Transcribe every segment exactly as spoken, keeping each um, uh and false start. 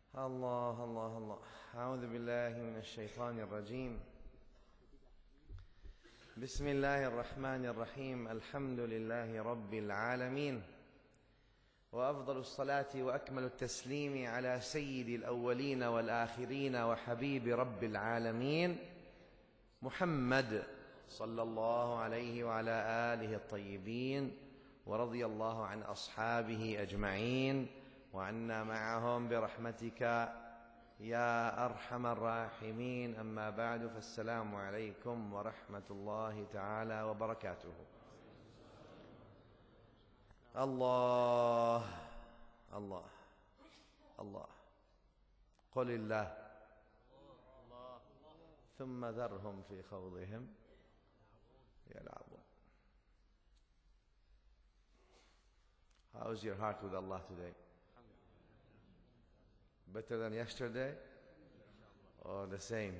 الله الله الله. أعوذ بالله من الشيطان الرجيم. بسم الله الرحمن الرحيم. الحمد لله رب العالمين، وأفضل الصلاة وأكمل التسليم على سيد الأولين والآخرين وحبيب رب العالمين محمد صلى الله عليه وعلى آله الطيبين، ورضي الله عن أصحابه أجمعين وعنا معهم برحمتك يا أرحم الراحمين. أما بعد، فالسلام عليكم ورحمة الله تعالى وبركاته. الله الله الله. قل الله ثم ذرهم في خوضهم يلعبون. How is your heart with Allah today? Better than yesterday? Or the same?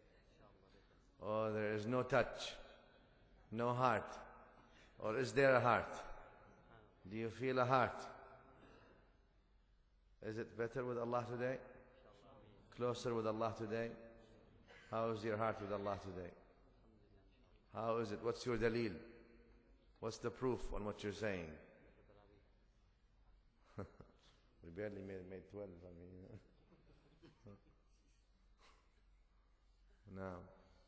Or there is no touch, no heart? Or is there a heart? Do you feel a heart? Is it better with Allah today? Closer with Allah today? How is your heart with Allah today? How is it? What's your dalil? What's the proof on what you're saying? We barely made, made twelve, I mean. نعم.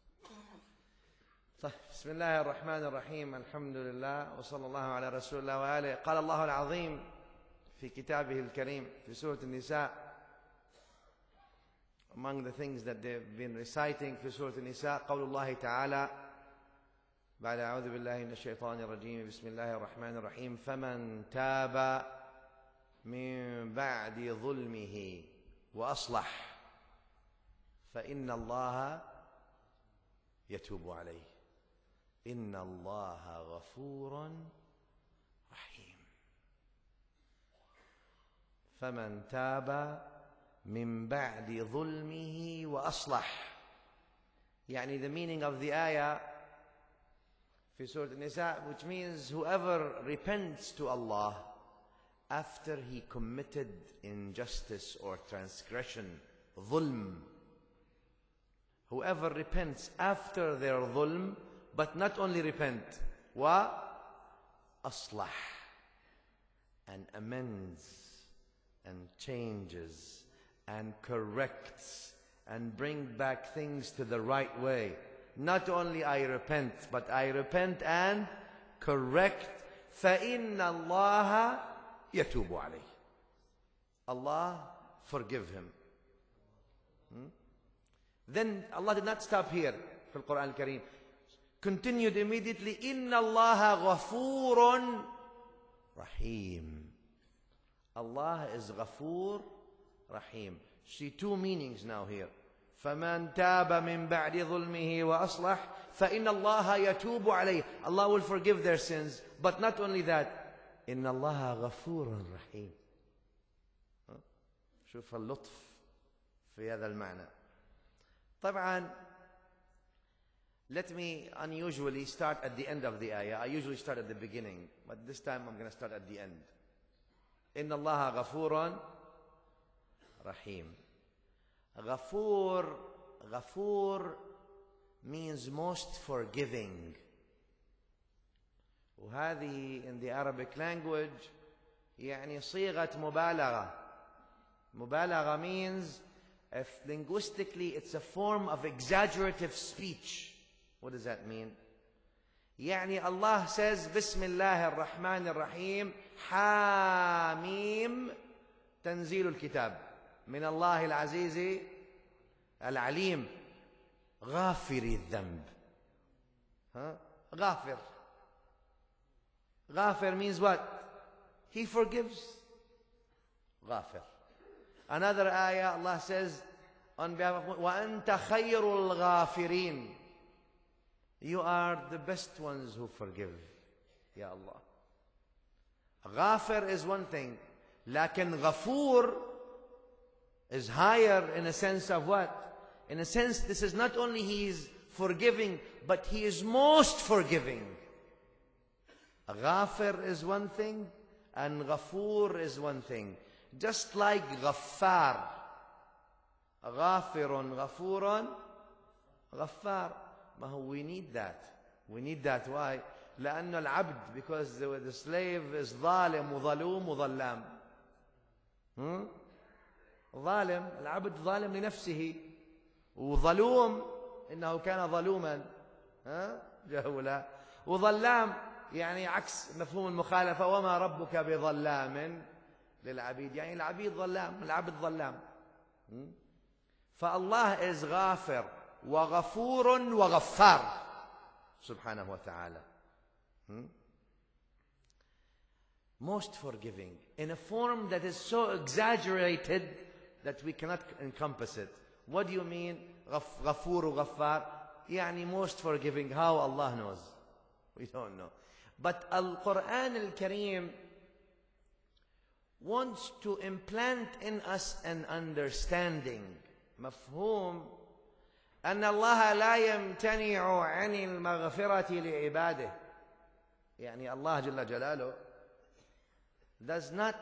طيب، بسم الله الرحمن الرحيم. الحمد لله وصلى الله على رسول الله وآله. قال الله العظيم في كتابه الكريم في سورة النساء, among the things that they've been reciting في سورة النساء, قول الله تعالى بعد أعوذ بالله من الشيطان الرجيم بسم الله الرحمن الرحيم: فمن تاب من بعد ظلمه وأصلح فإن الله يتوب عليه إن الله غفور رحيم. فمن تاب من بعد ظلمه وأصلح, يعني the meaning of the ayah في سورة النساء, which means whoever repents to Allah after he committed injustice or transgression, ظلم. Whoever repents after their ظلم, but not only repent, وأصلح, and amends and changes and corrects and bring back things to the right way. Not only I repent, but I repent and correct. فإن الله يتوب عليه. Allah forgive him. Hmm? Then Allah did not stop here في القرآن الكريم. Continued immediately, إن الله غفور رحيم. Allah is غفور رحيم. See two meanings now here. فمن تاب من بعد ظلمه وأصلح فإن الله يتوب عليه. Allah will forgive their sins. But not only that, إن الله غفور رحيم. شوف اللطف في هذا المعنى. طبعا, let me unusually start at the end of the ayah. I usually start at the beginning, but this time I'm going to start at the end. إن الله غفور رحيم. Ghafur, Ghafur means most forgiving. وهذه in the Arabic language يعني صيغة مبالغة. مبالغة means, if linguistically it's a form of exaggerative speech. What does that mean? يعني Allah says بسم الله الرحمن الرحيم حاميم تنزيل الكتاب من الله العزيز العليم غافر الذنب. ها؟ غافر. غافر means what? He forgives. غافر. Another ayah, Allah says on behalf of وَأَنْتَ خَيْرُ الْغَافِرِينَ. You are the best ones who forgive. Ya Allah. Ghafir is one thing, لكن غفور is higher in a sense of what? In a sense, this is not only He is forgiving, but He is most forgiving. Ghafir is one thing, and Ghafoor is one thing. Just like Ghaffar غافر غفور غفار. ما هو we need that. We need that. Why? لأنه العبد, because the, the slave is ظالم وظلوم وظلام. hmm? ظالم, العبد ظالم لنفسه, وظلوم إنه كان ظلوما ها جهولا, وظلام يعني عكس مفهوم المخالفة. وما ربك بظلام للعبيد, يعني العبيد ظلام, العبد ظلام. فالله is غافر وغفور وغفار سبحانه وتعالى. Most forgiving in a form that is so exaggerated that we cannot encompass it. What do you mean غفور وغفار? يعني most forgiving. How? Allah knows. We don't know. But Al-Quran Al-Kareem wants to implant in us an understanding, مفهوم أن الله لا يمتنع عن المغفرة لعباده. يعني الله جل جلاله does not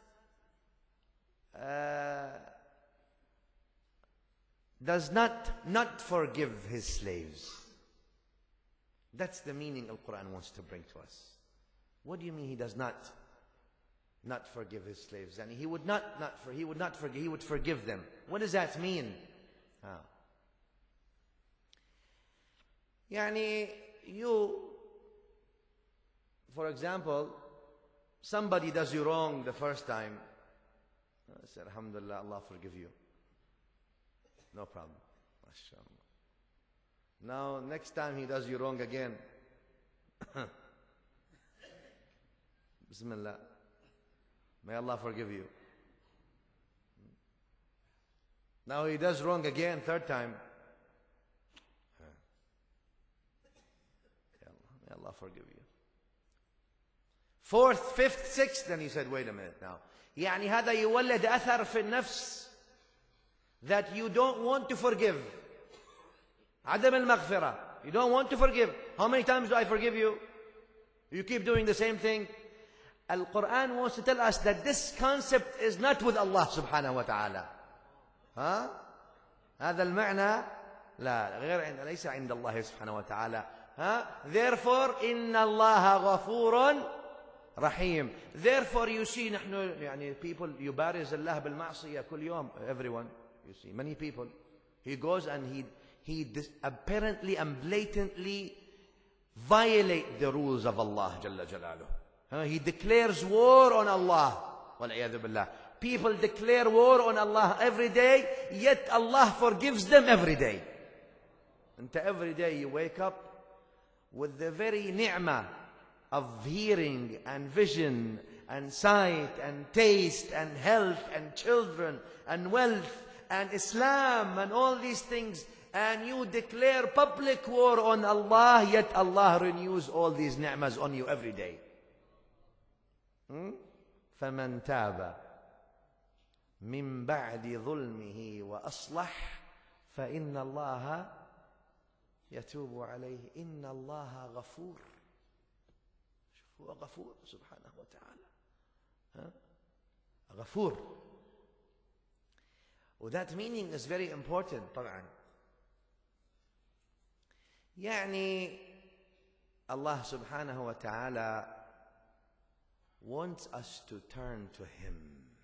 uh, does not not forgive his slaves. That's the meaning Al-Quran wants to bring to us. What do you mean he does not not forgive his slaves? And he would not not for he would not forgive, he would forgive them. What does that mean? Ah. Yani you, for example, somebody does you wrong the first time. I said, Alhamdulillah, Allah forgive you. No problem. MashaAllah. Now, next time he does you wrong again. Bismillah. May Allah forgive you. Now he does wrong again, third time. May Allah forgive you. Fourth, fifth, sixth, then he said, wait a minute now. يعني هذا يولد أثر في النفس that you don't want to forgive. عدم المغفرة. You don't want to forgive. How many times do I forgive you? You keep doing the same thing. Al-Quran wants to tell us that this concept is not with Allah subhanahu wa ta'ala. ها؟ هذا المعنى لا غير عند ليس عند الله سبحانه وتعالى. ها؟ Therefore إن الله غفور رحيم. Therefore you see نحن يعني people يبارز الله بالمعصية كل يوم. Everyone, you see many people. He goes and he he apparently and blatantly violate the rules of Allah جل جلاله. Uh, he declares war on Allah. وَالْعِيَاذُ بِاللَّهِ. People declare war on Allah every day, yet Allah forgives them every day. And every day you wake up with the very ni'mah of hearing and vision and sight and taste and health and children and wealth and Islam and all these things, and you declare public war on Allah, yet Allah renews all these ni'mas on you every day. فمن تاب من بعد ظلمه وأصلح فإن الله يتوب عليه إن الله غفور. هو غفور سبحانه وتعالى. ها؟ غفور. Well, that meaning is very important طبعا. يعني الله سبحانه وتعالى wants us to turn to him.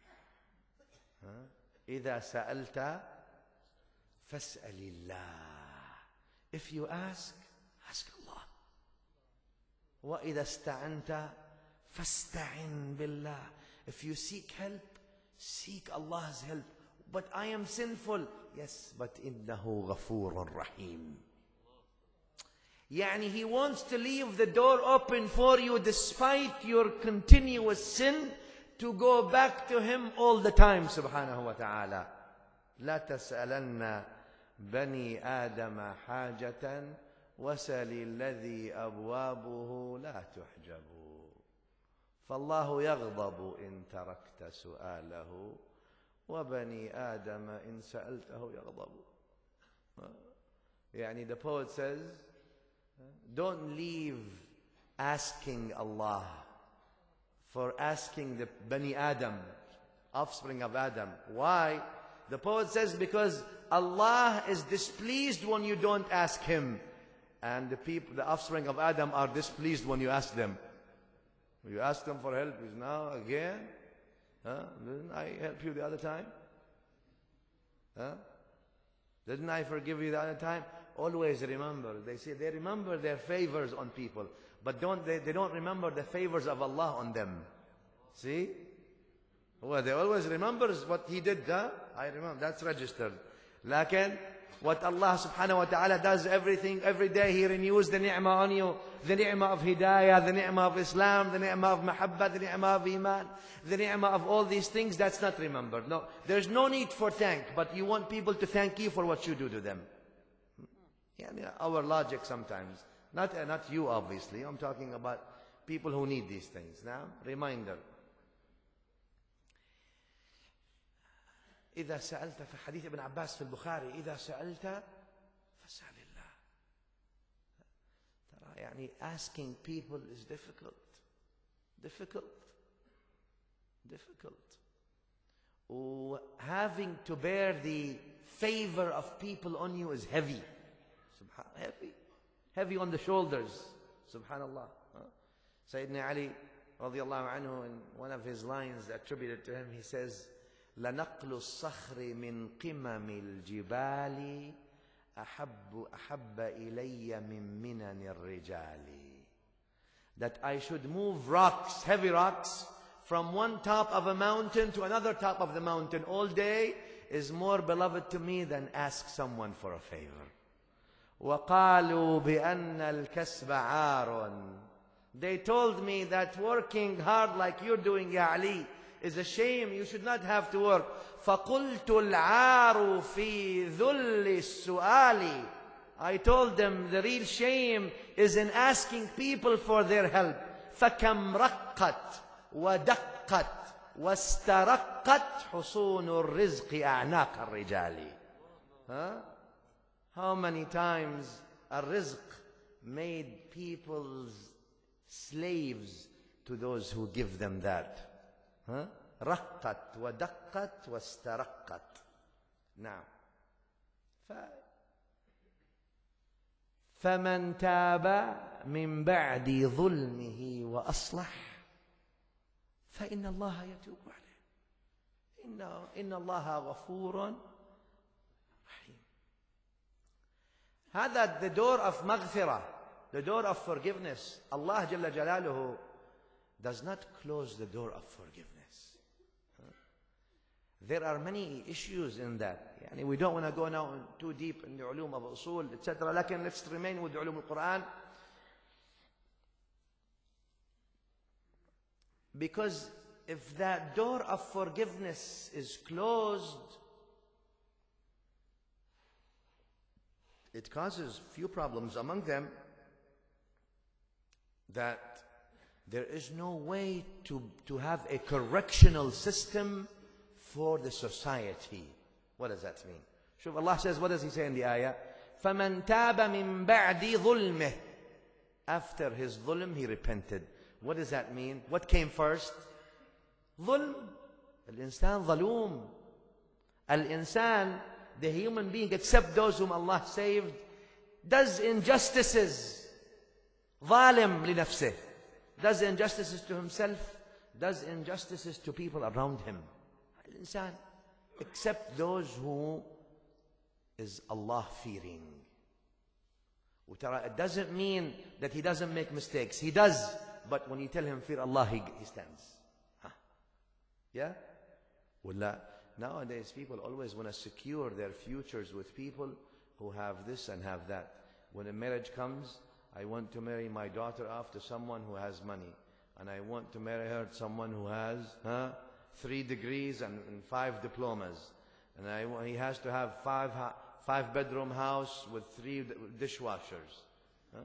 إذا سألت فاسأل الله. If you ask, ask Allah. وإذا استعنت فاستعن بالله. If you seek help, seek Allah's help. But I am sinful. Yes, but إنه غفور رحيم. يعني he wants to leave the door open for you despite your continuous sin to go back to him all the time سبحانه وتعالى. لا تسألن بني آدم حاجة وسل الذي أبوابه لا تحجب. فالله يغضب إن تركت سؤاله وبني آدم إن سألته يغضب. يعني the poet says, don't leave asking Allah for asking the Bani Adam, offspring of Adam. Why? The poet says, because Allah is displeased when you don't ask Him. And the people, the offspring of Adam are displeased when you ask them. You ask them for help, is now again? Huh? Didn't I help you the other time? Huh? Didn't I forgive you the other time? Always remember. They say they remember their favors on people, but don't they, they don't remember the favors of Allah on them. See? Well, they always remember what He did. Huh? I remember. That's registered. Lakin, what Allah subhanahu wa ta'ala does everything, every day He renews the ni'mah on you. The ni'mah of hidayah, the ni'mah of Islam, the ni'mah of mahabbah, the ni'mah of iman, the ni'mah of all these things, that's not remembered. No, there's no need for thank, but you want people to thank you for what you do to them. Yeah, our logic sometimes. Not, uh, not you, obviously. I'm talking about people who need these things. Now, reminder. إذا سألت في حديث ابن عباس في البخاري إذا سألت فاسأل الله. ترى يعني asking people is difficult. Difficult. Difficult. Or having to bear the favor of people on you is heavy. Subhan- heavy. Heavy on the shoulders. Subhanallah. Huh? Sayyidina Ali radiallahu anhu, in one of his lines attributed to him, he says, لنقل الصخر من قمم الجبال أحب أحب إلي من منن الرجال. That I should move rocks, heavy rocks, from one top of a mountain to another top of the mountain all day is more beloved to me than ask someone for a favor. وقالوا بأن الكسب عار. They told me that working hard like you're doing, Ya Ali, is a shame. You should not have to work. فَقُلْتُ الْعَارُ فِي ذُلِّ السُّؤَالِ. I told them the real shame is in asking people for their help. فَكَمْ رَقَّتْ وَدَقَّتْ وَاسْتَرَقَّتْ حُصُونُ الرِّزْقِ أَعْنَاقَ الرِّجَالِ. Huh? How many times a rizq made people's slaves to those who give them that. Huh? رقت ودقت واسترقت. نعم. ف... فمن تاب من بعد ظلمه وأصلح فإن الله يتوب عليه. إن إن الله غفور رحيم. هذا the door of maghfirah, the door of forgiveness. Allah Jalla Jalaluhu does not close the door of forgiveness. There are many issues in that. Yani we don't want to go now too deep in the ulum of usul, et cetera. Lakin let's remain with the ulum al-Quran. Because if that door of forgiveness is closed, it causes few problems. Among them, that there is no way to, to have a correctional system for the society. What does that mean? Shuf, Allah says, what does He say in the ayah? فَمَنْ تَابَ مِنْ بَعْدِ ظُلْمِهِ. After his dhulm, he repented. What does that mean? What came first? Dhulm. Al-insan zaloom. Al-insan, the human being, except those whom Allah saved, does injustices. ظالم لنفسه. Does injustices to himself, does injustices to people around him. Al-insan, except those who is Allah-fearing. It doesn't mean that he doesn't make mistakes. He does, but when you tell him fear Allah, he, he stands. Huh? Yeah? Well, nowadays people always want to secure their futures with people who have this and have that. When a marriage comes, I want to marry my daughter off to someone who has money. And I want to marry her to someone who has huh, three degrees and, and five diplomas. And I, he has to have five, five bedroom house with three dishwashers. Huh?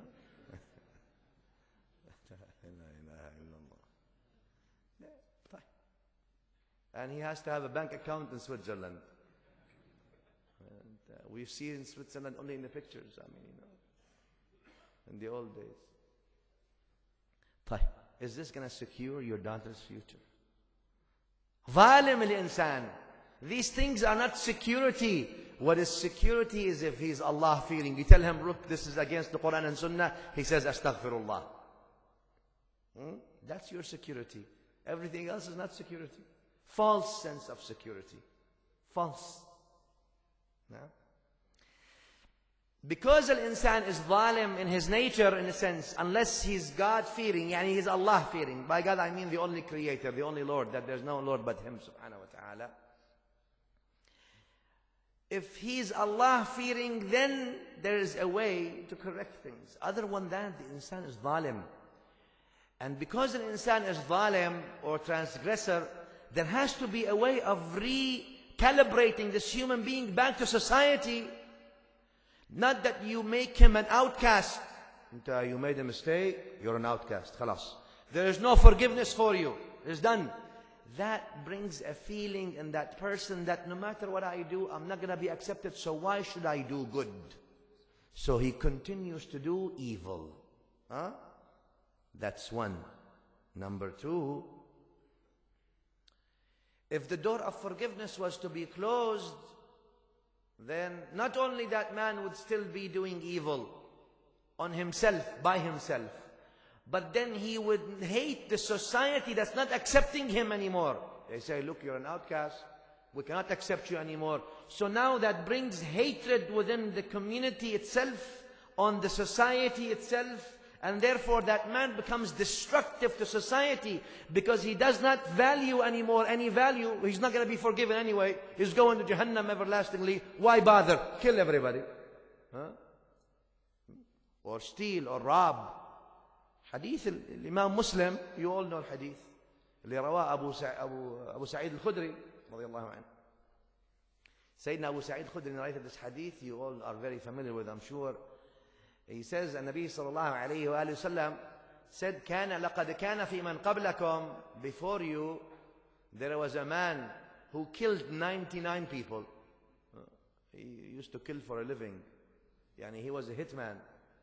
And he has to have a bank account in Switzerland. And, uh, we've seen Switzerland only in the pictures. I mean, you know. In the old days. طيب, is this going to secure your daughter's future? ظالم الإنسان. These things are not security. What is security is if he's Allah fearing. You tell him, look, this is against the Quran and Sunnah. He says, Astaghfirullah. Hmm? That's your security. Everything else is not security. False sense of security. False. No? Because al-insan is zalim in his nature, in a sense, unless he's God-fearing, yani he's Allah-fearing. By God I mean the only creator, the only Lord, that there's no Lord but him, subhanahu wa ta'ala. If he's Allah-fearing, then there is a way to correct things. Other than that, the insan is zalim. And because an insan is zalim or transgressor, there has to be a way of recalibrating this human being back to society. Not that you make him an outcast. You made a mistake, you're an outcast. Khalas. There is no forgiveness for you. It's done. That brings a feeling in that person that no matter what I do, I'm not going to be accepted, so why should I do good? So he continues to do evil. Huh? That's one. Number two, if the door of forgiveness was to be closed, then not only that man would still be doing evil on himself, by himself, but then he would hate the society that's not accepting him anymore. They say, look, you're an outcast. We cannot accept you anymore. So now that brings hatred within the community itself, on the society itself, and therefore that man becomes destructive to society because he does not value anymore any value. He's not going to be forgiven anyway. He's going to Jahannam everlastingly. Why bother? Kill everybody. Huh? Or steal or rob. Hadith Imam Muslim, you all know hadith. اللي رواه أبو أبو أبو سعيد الخدري رضي الله عنه. Sayyidina Abu Sa'id Khudri narrated this hadith. You all are very familiar with, I'm sure. He says, النبي صلى الله عليه وآله وسلم said, كان لقد كان في من قبلكم, before you, there was a man who killed ninety-nine people. He used to kill for a living. Yani he was a hitman.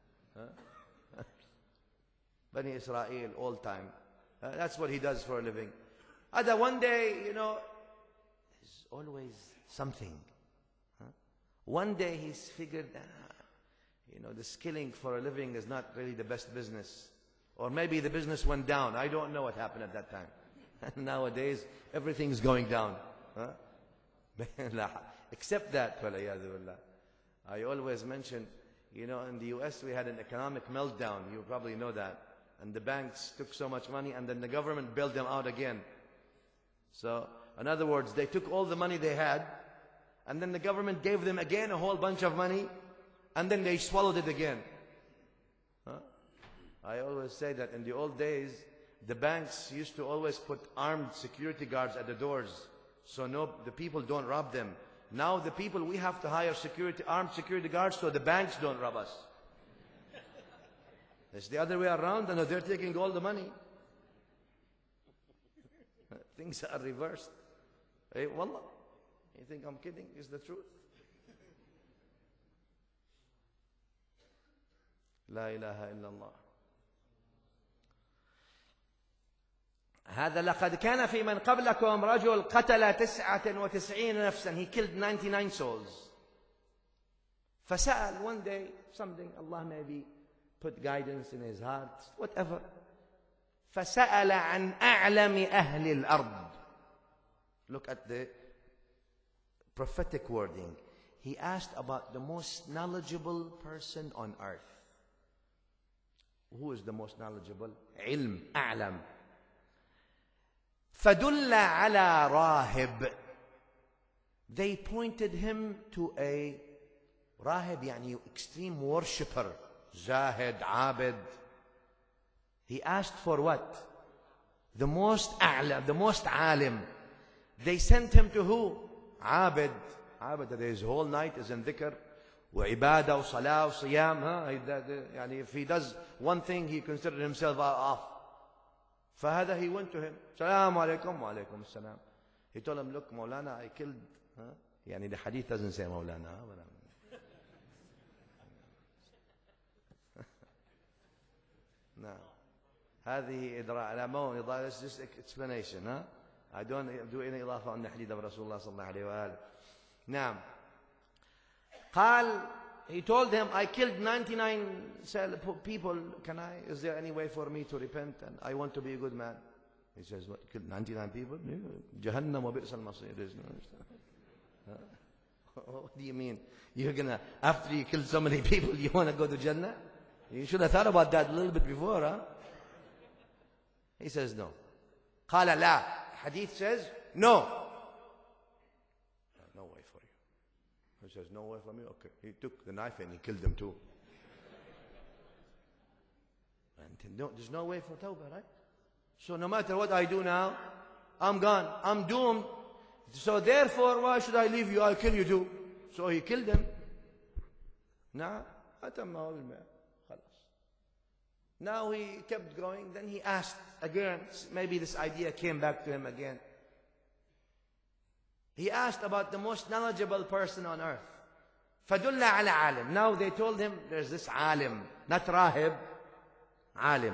Bani Israel, all time. Uh, that's what he does for a living. Other one day, you know, there's always something. Huh? One day he's figured, ah, you know, this killing for a living is not really the best business. Or maybe the business went down. I don't know what happened at that time. And nowadays, everything's going down. Huh? Except that, I always mention, you know, in the U S we had an economic meltdown. You probably know that. And the banks took so much money, and then the government bailed them out again. So, in other words, they took all the money they had, and then the government gave them again a whole bunch of money, and then they swallowed it again. Huh? I always say that in the old days, the banks used to always put armed security guards at the doors, so no, the people don't rob them. Now the people, we have to hire security, armed security guards so the banks don't rob us. It's the other way around, and they're taking all the money. Things are reversed. Hey, wallah, you think I'm kidding? It's the truth. La ilaha illallah. هذا لقد كان في من قبلكم رجل قتل تسعة وتسعين نفسا. He killed ninety-nine souls. فسأل one day something, Allah maybe put guidance in his heart, whatever. فسأل عن أعلم أهل الأرض. Look at the prophetic wording. He asked about the most knowledgeable person on earth. Who is the most knowledgeable? علم, أعلم. فدل على راهب. They pointed him to a راهب, يعني extreme worshipper. Zahid, Abid. He asked for what? The most a'lam, the most alim. They sent him to who? Abid. Abid, that his whole night is in dhikr, wa ibadah, wa salah, wa siyam. Huh? If he does one thing, he considered himself off. فهذا, he went to him. Salaam alaikum, wa alaikum salam. He told him, look, Maulana, I killed. Huh? Yani the hadith doesn't say Maulana. No. هذه إدراء لا مو إضافة. It's just explanation. Huh? I don't do any إضافة عن حديث رسول الله صلى الله عليه وآله. نعم. قال, he told him, I killed ninety-nine people. Can I, is there any way for me to repent? And I want to be a good man. He says, what, you killed ninety-nine people? Jahannam wa bi'sal masir. What do you mean? You're gonna, after you kill so many people, you want to go to Jannah? You should have thought about that a little bit before, huh? He says, no. قال لا. Hadith says, no. No way for you. He says, no way for me? Okay. He took the knife and he killed them too. And no, there's no way for tawbah, right? So no matter what I do now, I'm gone. I'm doomed. So therefore, why should I leave you? I'll kill you too. So he killed them. Now, now he kept going. Then he asked again. Maybe this idea came back to him again. He asked about the most knowledgeable person on earth. فَدُلَّ عَلَى عَالِمٍ. Now they told him there's this alim, not rahib, alim.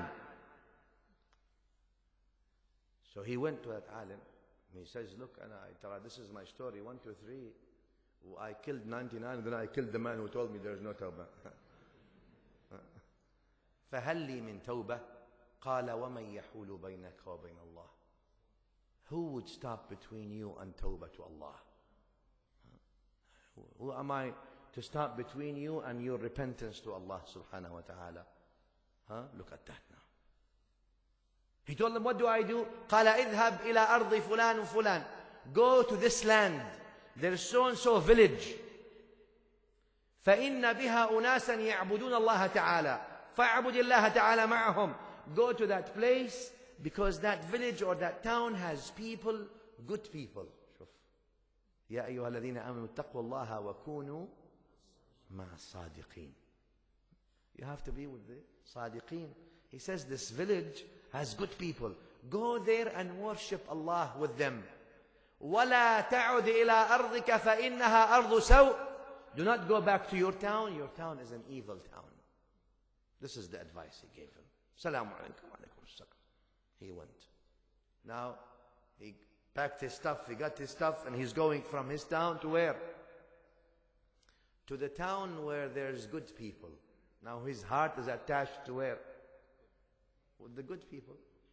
So he went to that alim. And he says, look, Anna, Tara, this is my story. One, two, three. I killed ninety-nine, then I killed the man who told me there's no tawbah. فَهَلْ لِي مِن تَوْبَةٍ قَالَ وَمَنْ يَحُولُ بَيْنَكَ وَبَيْنَ اللَّهِ. Who would stop between you and tawbah to Allah? Who am I to stop between you and your repentance to Allah subhanahu wa ta'ala? Huh? Look at that now. He told them, what do I do? قَالَ اذهب إلى أرض فلان وفلان. Go to this land. There's so-and-so village. فَإِنَّ بِهَا أُنَاسًا يَعْبُدُونَ اللَّهَ تَعَالَى فَاعْبُدِ اللَّهَ تَعَالَى مَعَهُمْ. Go to that place because that village or that town has people, good people. شوف. يَا أَيُّهَا الَّذِينَ آمَنُوا اتَّقُوا اللَّهَ وَكُونُوا مَعَ الصَّادِقِينَ. You have to be with the صادقين. He says this village has good people. Go there and worship Allah with them. وَلَا تَعُدْ إِلَىٰ أَرْضِكَ فَإِنَّهَا أَرْضُ سَوْءٍ. Do not go back to your town. Your town is an evil town. This is the advice he gave him. Salaamu alaykum wa alaykum as-salam. He went. Now, he packed his stuff, he got his stuff, and he's going from his town to where? To the town where there's good people. Now his heart is attached to where? With the good people.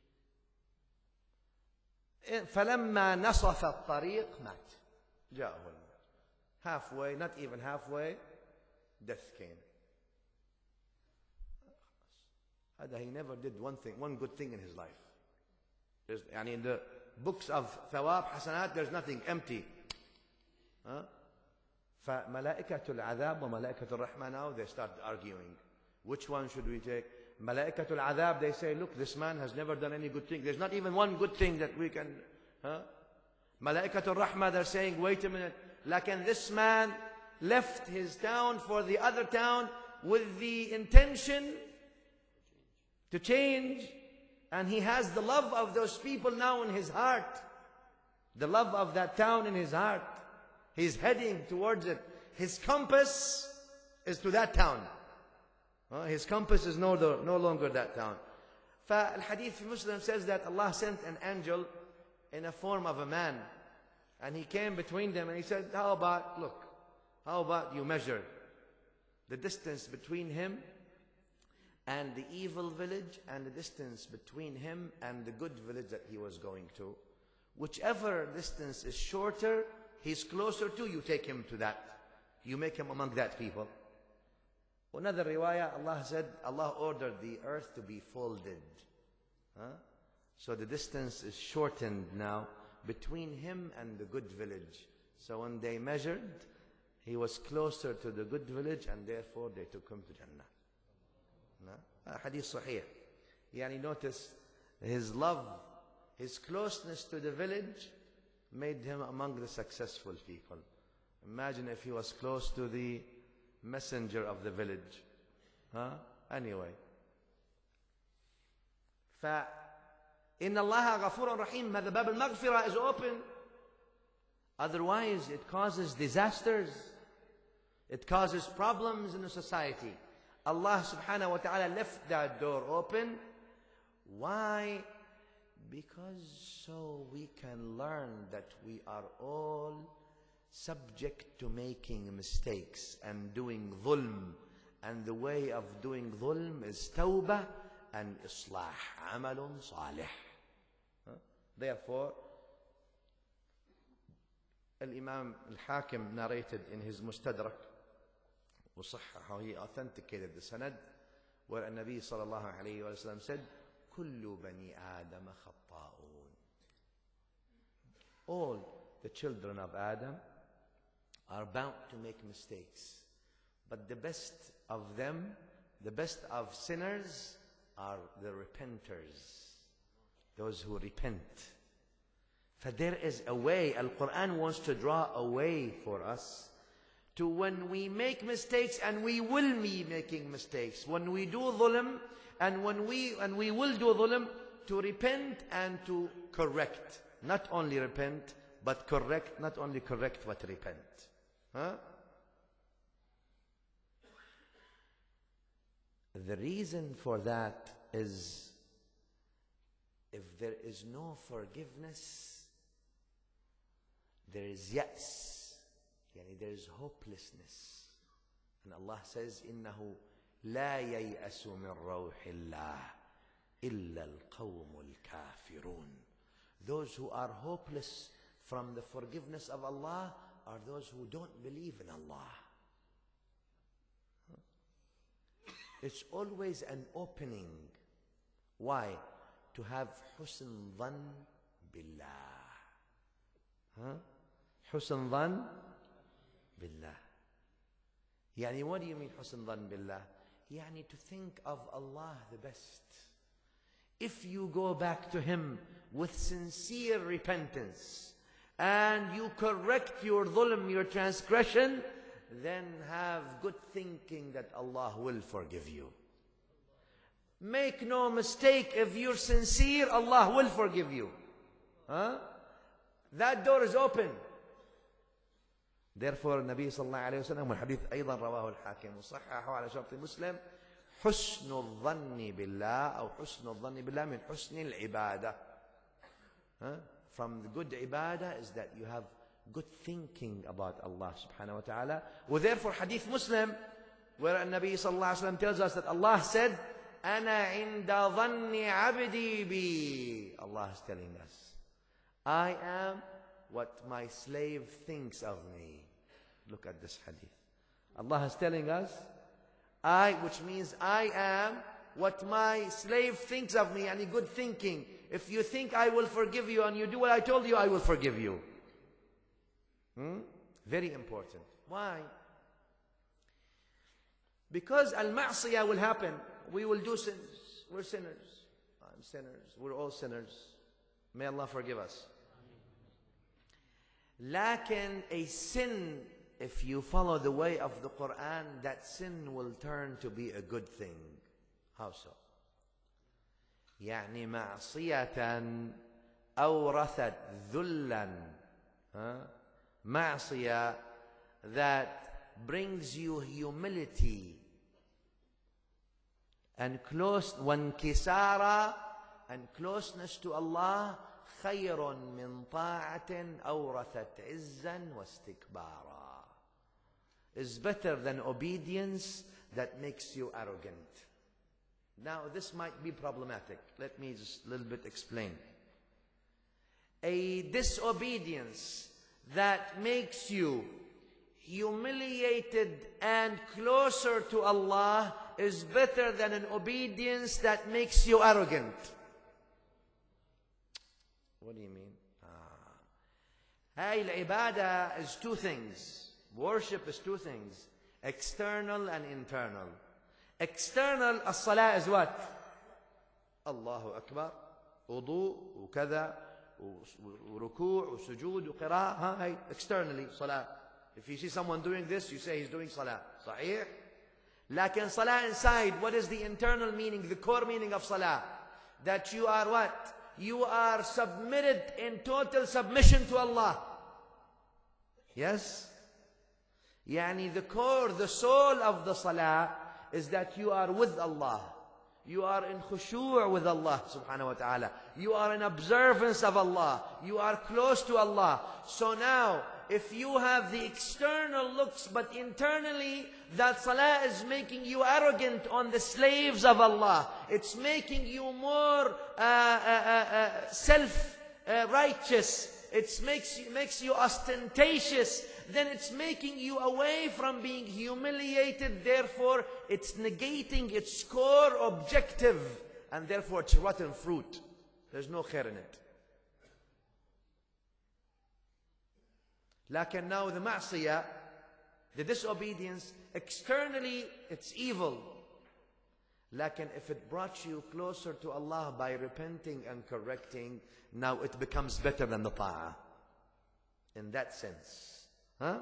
فَلَمَّا نَصَفَ الطَّرِيقِ مَاتٍ. جاءه الموت. Halfway, not even halfway, death came. He never did one thing, one good thing in his life. There's, يعني in the books of thawab, hasanat, there's nothing, empty. Huh? فَمَلَائِكَةُ الْعَذَابِ وَمَلَائِكَةُ الرَّحْمَةِ. Now they start arguing. Which one should we take? Malaikatul Adhab, they say, look, this man has never done any good thing. There's not even one good thing that we can... Huh? Malaikatul Rahmah, they're saying, wait a minute. Like, and this man left his town for the other town with the intention to change. And he has the love of those people now in his heart. The love of that town in his heart. He's heading towards it. His compass is to that town. Uh, his compass is no, no longer that town. فالحديث في Muslim says that Allah sent an angel in a form of a man. And he came between them and he said, how about, look, how about you measure the distance between him and the evil village and the distance between him and the good village that he was going to. Whichever distance is shorter, he's closer to, you take him to that. You make him among that people. Another riwayah, Allah said, Allah ordered the earth to be folded. Huh? So the distance is shortened now between him and the good village. So when they measured, he was closer to the good village and therefore they took him to Jannah. No? Hadith Sahih. Yani notice his love, his closeness to the village made him among the successful people. Imagine if he was close to the messenger of the village. Huh? Anyway. فإن الله غفور رحيم. The Bab al-Maghfirah is open. Otherwise it causes disasters. It causes problems in the society. Allah subhanahu wa ta'ala left that door open. Why Because so we can learn that we are all subject to making mistakes and doing dhulm. And the way of doing dhulm is tawbah and islah, amalun salih. Huh? Therefore, Al-Imam Al-Hakim narrated in his Mustadrak, وصححه, he authenticated the sanad, where An-Nabi sallallahu alayhi wa sallam said, كل بني آدم خطاؤون. All the children of Adam are bound to make mistakes. But the best of them, the best of sinners, are the repenters, those who repent. For there is a way, Al-Quran wants to draw a way for us to when we make mistakes, and we will be making mistakes, when we do dhulm, and when we, and we will do dhulm, to repent and to correct. Not only repent, but correct, not only correct, but repent. Huh? The reason for that is, if there is no forgiveness, there is yas, yani there is hopelessness. And Allah says, إِنَّهُ لَا يَيْأَسُ مِنْ رَوْحِ اللَّهِ إِلَّا الْقَوْمُ الْكَافِرُونَ. Those who are hopeless from the forgiveness of Allah are those who don't believe in Allah. It's always an opening. Why? To have husn dhan billah. Huh? Husn dhan billah. Yani, what do you mean husn dhan billah? Yani, to think of Allah the best. If you go back to Him with sincere repentance and you correct your dhulm, your transgression, then have good thinking that Allah will forgive you. Make no mistake, if you're sincere, Allah will forgive you. Huh? That door is open. Therefore, Nabi sallallahu alayhi wa sallam, والحديث أيضا رواه الحاكم وصححه على شرط مسلم, حسن الظن بالله أو حسن الظن بالله من حسن العبادة. Huh? From the good ibadah is that you have good thinking about Allah subhanahu wa ta'ala. Well, therefore, hadith Muslim, where Nabi sallallahu alayhi wa sallam tells us that Allah said, أَنَا عِنْدَ ظَنِّ عَبْدِي بِي. Allah is telling us, I am what my slave thinks of me. Look at this hadith. Allah is telling us, I, which means I am what my slave thinks of me, any good thinking. If you think I will forgive you and you do what I told you, I will forgive you. Hmm? Very important. Why? Because al-ma'siyah will happen. We will do sins. We're sinners. I'm sinners. We're all sinners. May Allah forgive us. Lakin a sin, if you follow the way of the Quran, that sin will turn to be a good thing. How so? يعني معصية أورثت ذلا. Ma'siyah that brings you humility and close, وانكسارا, and closeness to Allah, خير من طاعة أورثت عزا واستكبارا, is better than obedience that makes you arrogant. Now this might be problematic. Let me just a little bit explain. A disobedience that makes you humiliated and closer to Allah is better than an obedience that makes you arrogant. What do you mean? Ah. Hey, ibadah is two things. Worship is two things. External and internal. External, as-salah is what? Allahu Akbar, wudu, وكذا, وركوع, وسجود, وقراءة. Hey, externally, salah. If you see someone doing this, you say he's doing salah. Sahih? Lakin salah inside, what is the internal meaning, the core meaning of salah? That you are what? You are submitted in total submission to Allah. Yes? Yani the core, the soul of the salah is that you are with Allah. You are in khushu' with Allah subhanahu wa ta'ala. You are in observance of Allah. You are close to Allah. So now, if you have the external looks, but internally that salah is making you arrogant on the slaves of Allah. It's making you more uh, uh, uh, self-righteous. Uh, it makes you, makes you ostentatious. Then it's making you away from being humiliated. Therefore, it's negating its core objective. And therefore, it's rotten fruit. There's no khair in it. Like now the ma'siyah, the disobedience, externally it's evil. Like if it brought you closer to Allah by repenting and correcting, now it becomes better than the ta'ah. In that sense. Huh?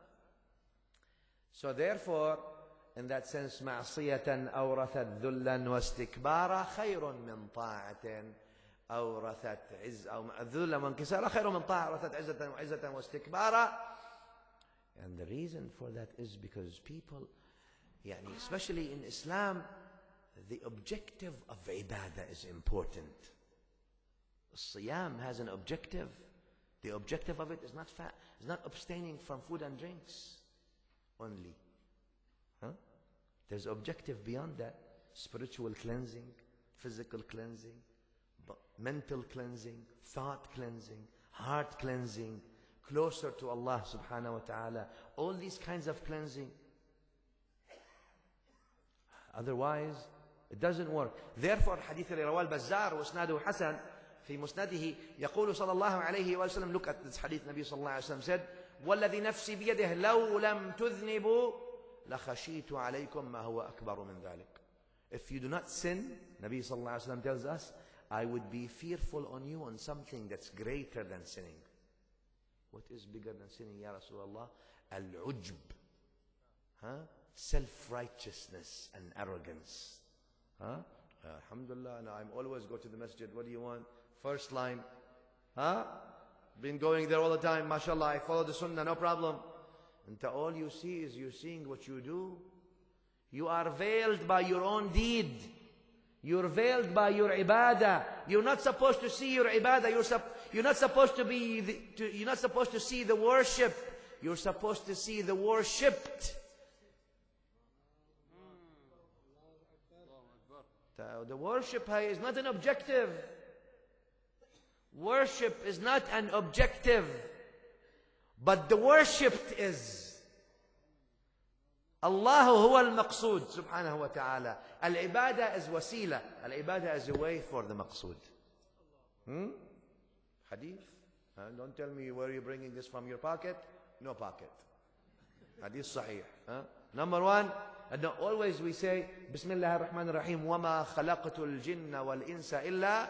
So therefore, in that sense, معصية أورثت ذلا واستكبارا خير من طاعة أورثت عز أو ذلا وانكسارا خير من طاعة أورثت عزة وعزة واستكبارا. And the reason for that is because people, يعني especially in Islam, the objective of ibadah is important. Siyam has an objective. The objective of it is not fat, is not abstaining from food and drinks only. Huh? There's objective beyond that. Spiritual cleansing, physical cleansing, mental cleansing, thought cleansing, heart cleansing, closer to Allah subhanahu wa ta'ala. All these kinds of cleansing. Otherwise, it doesn't work. Therefore, حديث رواه البزار واسناده حسن في مسنده يقول صلى الله عليه وسلم, look at this hadith, Nabi صلى الله عليه وسلم said, والذي نفسي بيده لو لم تذنبوا لخشيت عليكم ما هو أكبر من ذلك. If you do not sin, Nabi صلى الله عليه وسلم tells us, I would be fearful on you on something that's greater than sinning. What is bigger than sinning, Ya Rasulullah? Al-ujb. Huh? Self-righteousness and arrogance. Huh? Alhamdulillah, now I'm always go to the masjid. What do you want? First line. Huh? Been going there all the time. MashaAllah, I follow the sunnah, no problem. And all you see is you're seeing what you do. You are veiled by your own deed. You're veiled by your ibadah. You're not supposed to see your ibadah. You're, you're not supposed to be. The, to, you're not supposed to see the worship. You're supposed to see the worshipped. The, the worship is not an objective. Worship is not an objective, but the worshipped is. Allah huwa al-maqsood subhanahu wa ta'ala. Al-ibadah is wasila. Al-ibadah is a way for the maqsood. Hmm? Hadith? Uh, don't tell me where you're bringing this from, your pocket. No pocket. Hadith sahih. Huh? Number one, and always we say, Bismillah ar-Rahman ar-Rahim, وَمَا خَلَقْتُ الْجِنَّ وَالْإِنسَ إِلَّا.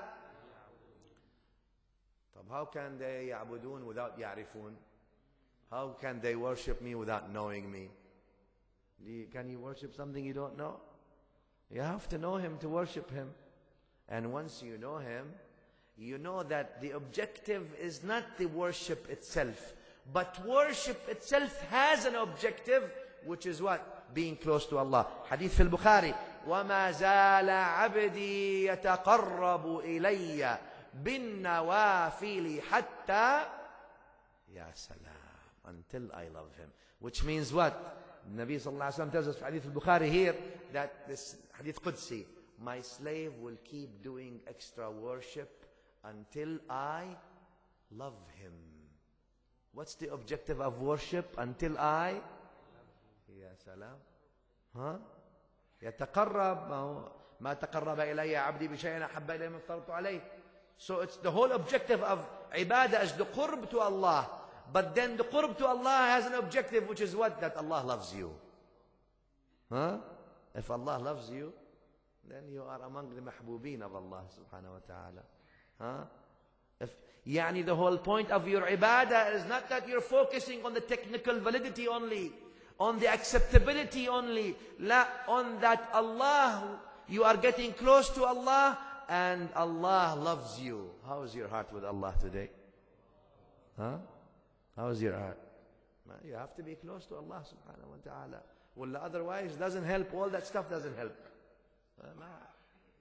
How can they يعبدون without يعرفون? How can they worship me without knowing me? Can you worship something you don't know? You have to know Him to worship Him. And once you know Him, you know that the objective is not the worship itself, but worship itself has an objective, which is what? Being close to Allah. Hadith fil Bukhari, وَمَا زَالَ عَبْدِي يَتَقَرَّبُ إِلَيَّ بِالنَّوَافِلِ حَتَّى يَا سَلَامْ, until I love Him. Which means what? Nabi sallallahu alaihi wasallam tells us in Hadith al-Bukhari here that this Hadith Qudsi, my slave will keep doing extra worship until I love him. What's the objective of worship? Until I, Ya salam, huh? يتقرب ما تقرب إلي عبدي بشيء أحب إلي مما افترضت عليه. So it's the whole objective of ibadah is the qurb to Allah. But then the qurb to Allah has an objective, which is what? That Allah loves you. Huh? If Allah loves you, then you are among the mahbubin of Allah subhanahu wa ta'ala. Huh? If, yani the whole point of your ibadah is not that you're focusing on the technical validity only, on the acceptability only, la, on that Allah, you are getting close to Allah and Allah loves you. How is your heart with Allah today? Huh? How is your heart? You have to be close to Allah subhanahu wa ta'ala. Well, otherwise it doesn't help. All that stuff doesn't help.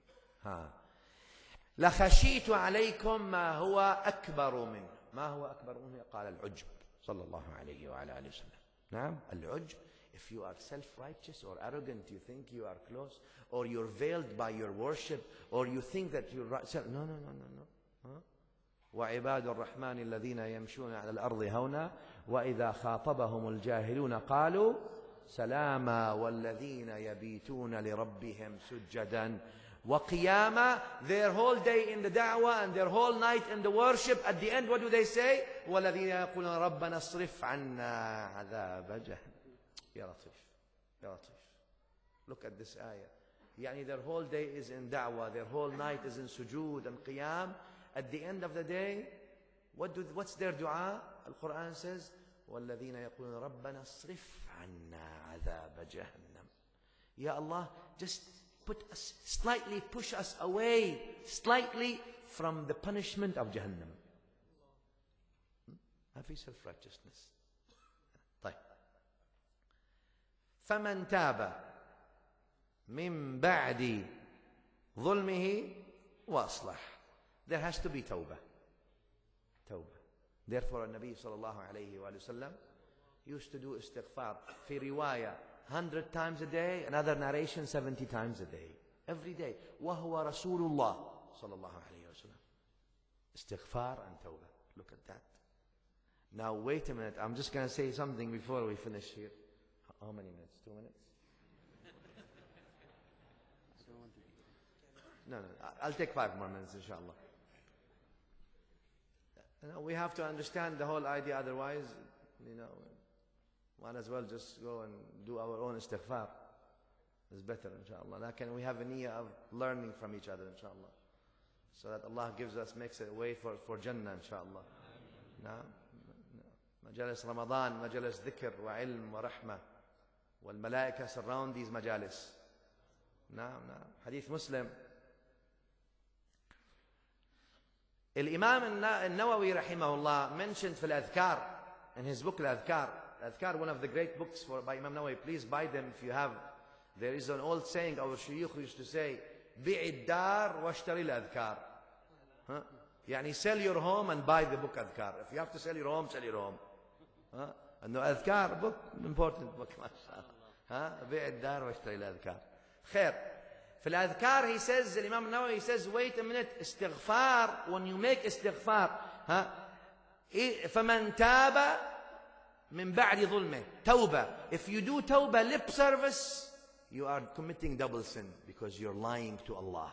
ها لخشيت عليكم ما هو أكبر منه. ما هو أكبر منه؟ قال العجب صلى الله عليه وعلى آله وسلم. نعم العجب. If you are self-righteous or arrogant, you think you are close, or you're veiled by your worship, or you think that you're right. No, no, no, no, no. Huh? وعباد الرحمن الذين يمشون على الأرض هونا وإذا خاطبهم الجاهلون قالوا سلاما والذين يبيتون لربهم سجدا وقياما. Their whole day in the da'wah and their whole night in the worship, at the end what do they say? والذين يقولون ربنا اصرف عنا عذاب جهنم. يا لطيف يا لطيف. Look at this ayah. يعني their whole day is in da'wah, their whole night is in sujood and qiyam. At the end of the day, what do, what's their dua? Al-Quran says, وَالَّذِينَ يَقُولُونَ رَبَّنَا اصْرِفْ عَنَّا عَذَابَ جَهَنَّمَ. Ya Allah, just put us, slightly push us away, slightly from the punishment of Jahannam. ما في self-righteousness. طيب. فَمَنْ تَابَ مِنْ بَعْدِ ظُلْمِهِ وَأَصْلَحَ. There has to be tawbah. Tawbah. Therefore, Nabi sallallahu alayhi wa sallam used to do istighfar. Fi riwayah, hundred times a day. Another narration, seventy times a day. Every day. وَهُوَ رَسُولُ اللَّهِ sallallahu alayhi wa sallam. Istighfar and tawbah. Look at that. Now, wait a minute. I'm just going to say something before we finish here. How many minutes? Two minutes? No, no. I'll take five more minutes, inshallah. You know, we have to understand the whole idea, otherwise, you know, might as well just go and do our own istighfar. It's better, inshallah. Lakin we have a niyyah of learning from each other, inshallah. So that Allah gives us, makes a way for, for Jannah, inshallah. Now, majalis Ramadan, majalis dhikr wa ilm wa rahmah. Wal malaika surround these majalis. Now, now. Hadith Muslim. Al-Imam al-Nawawi rahimahullah mentioned في الأذكار, in his book الأذكار. Adhkar, one of the great books for, by Imam Nawawi. Please buy them if you have. There is an old saying our shuyukh used to say, بِعِ الدَّار وَاشْتَرِ الْأَذْكار. Huh? Yani sell your home and buy the book Adhkar. If you have to sell your home, sell your home. Huh? And the Adhkar book, important book. Huh? بِعِ الدَّار وَاشْتَرِ الْأَذْكار. Khair. في الأذكار, he says, the Imam Nawawi, he says, wait a minute, istighfar, when you make istighfar, huh? فَمَنْ تَابَ مِنْ بَعْدِ ظُلْمِهِ. Tawbah. If you do tawbah lip service, you are committing double sin because you're lying to Allah.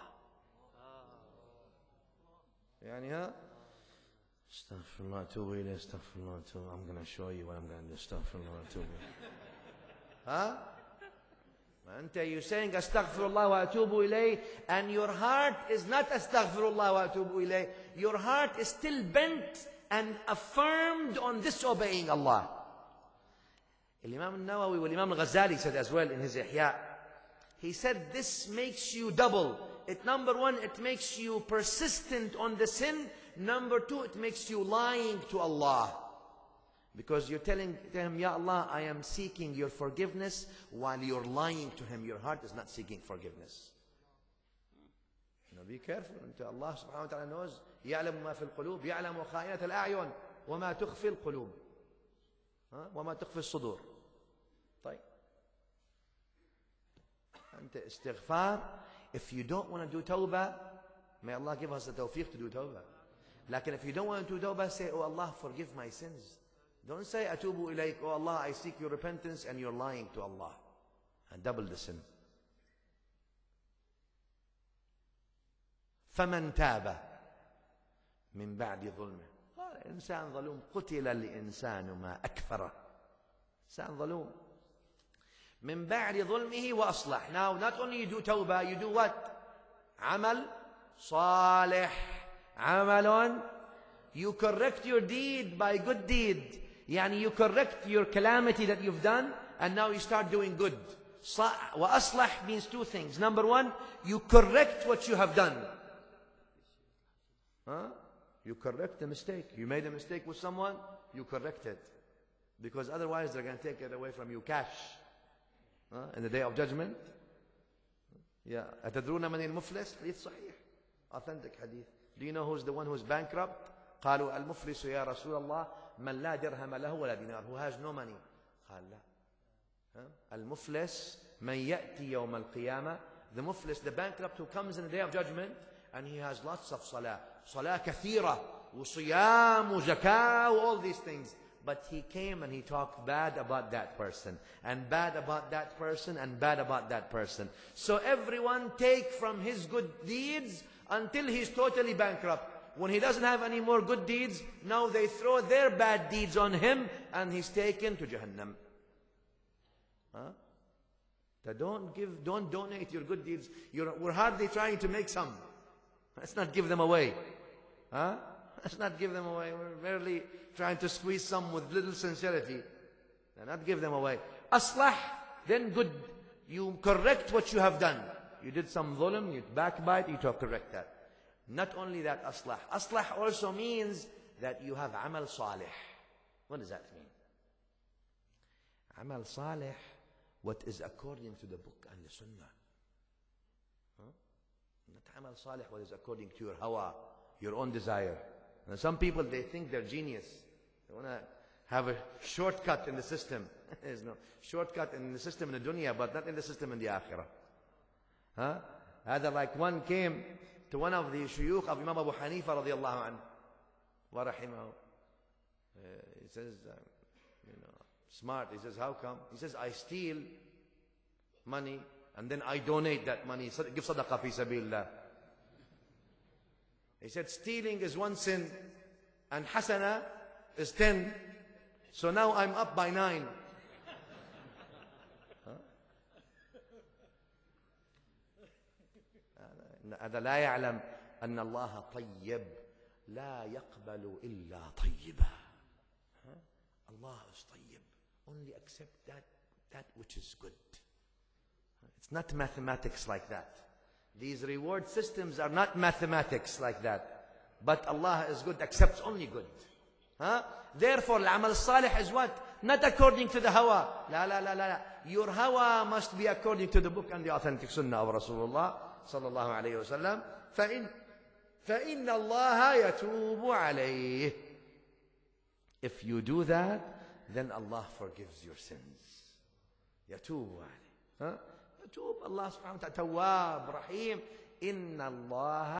يعني ها استغفر الله توبوا إليه استغفر الله توبوا. I'm going to show you what I'm going to do. استغفر الله توبوا. Huh? أنت you saying أستغفر الله وأتوب إليه, and your heart is not أستغفر الله وأتوب إليه. Your heart is still bent and affirmed on disobeying Allah. Imam al-Nawawi wal Imam al-Ghazali said as well in his Ihya. He said this makes you double. It, number one, it makes you persistent on the sin. Number two, it makes you lying to Allah. Because you're telling him, Ya Allah, I am seeking your forgiveness, while you're lying to him. Your heart is not seeking forgiveness. You know, be careful. Allah subhanahu wa ta'ala knows, يَعْلَمُ مَا فِي الْقُلُوبِ يَعْلَمُ خَائِنَةَ الْأَعْيُنِ وَمَا تُخْفِي الْقُلُوبِ وَمَا تُخْفِي الصُّدُورِ. طيب. أنت استغفار. If you don't want to do tawbah, may Allah give us the tawfiq to do tawbah. Like if you don't want to do tawbah, say, Oh Allah, forgive my sins. Don't say, Atubu ilayk, Oh Allah, I seek your repentance, and you're lying to Allah. And double the sin. فَمَنْ تَابَ مِنْ بَعْدِ ظُلْمِهِ. قال إنسان ظلوم قتل الإنسان ما أكفره. إنسان ظلوم. من بعد ظلمه وأصلح. Now, not only you do tawbah, you do what? عمل صالح. عمل. You correct your deed by good deed. Yani you correct your calamity that you've done, and now you start doing good. وأصلح means two things. Number one, you correct what you have done. Huh? You correct the mistake. You made a mistake with someone, you correct it. Because otherwise they're going to take it away from you cash. Huh? In the day of judgment. Yeah. أتدرون من المفلس؟ حديث صحيح. Authentic hadith. Do you know who's the one who's bankrupt? قالوا المفلس يا رسول الله من لا درهم له ولا دينار. Who has no money. قال لا. المفلس من يأتي يوم القيامة. The muflis, the bankrupt who comes in the day of judgment and he has lots of salah. Salah كثيرة وصيام وزكاة all these things. But he came and he talked bad about that person, and bad about that person, and bad about that person. So everyone take from his good deeds until he's totally bankrupt. When he doesn't have any more good deeds, now they throw their bad deeds on him and he's taken to Jahannam. Huh? So don't give, don't donate your good deeds. You're, we're hardly trying to make some. Let's not give them away. Huh? Let's not give them away. We're barely trying to squeeze some with little sincerity. And not give them away. Aslah, then good. You correct what you have done. You did some dhulm, you backbite, you talk correct that. Not only that, aslah. Aslah also means that you have amal salih. What does that mean? Amal salih, what is according to the book and the sunnah. Huh? Not amal salih, what is according to your hawa, your own desire. And some people, they think they're genius. They want to have a shortcut in the system. There's no shortcut in the system in the dunya, but not in the system in the akhirah. Huh? Either like one came to one of the shuyukh of Imam Abu Hanifa radiallahu anhu, wa rahimahu. Uh, he says, uh, you know, smart. He says, how come? He says, I steal money and then I donate that money. Give sadaqah fi sabilillah. He said, stealing is one sin and hasana is ten. So now I'm up by nine. هذا لا يعلم أن الله طيب لا يقبل إلا طيبا. Allah is طيب. Only accept that, that which is good. It's not mathematics like that. These reward systems are not mathematics like that. But Allah is good, accepts only good. Huh? Therefore, al-amal salih is what? Not according to the hawa. La, la, la, la, la. Your hawa must be according to the book and the authentic sunnah of Rasulullah sallallahu alayhi wa sallam. فَإِنَّ فَإِنَّ اللَّهَ يَتُوبُ عَلَيْهِ. If you do that, then Allah forgives your sins. يَتُوبُ عَلَيْهِ. Huh? يتوب الله سبحانه وتعالى تواب رحيم إن الله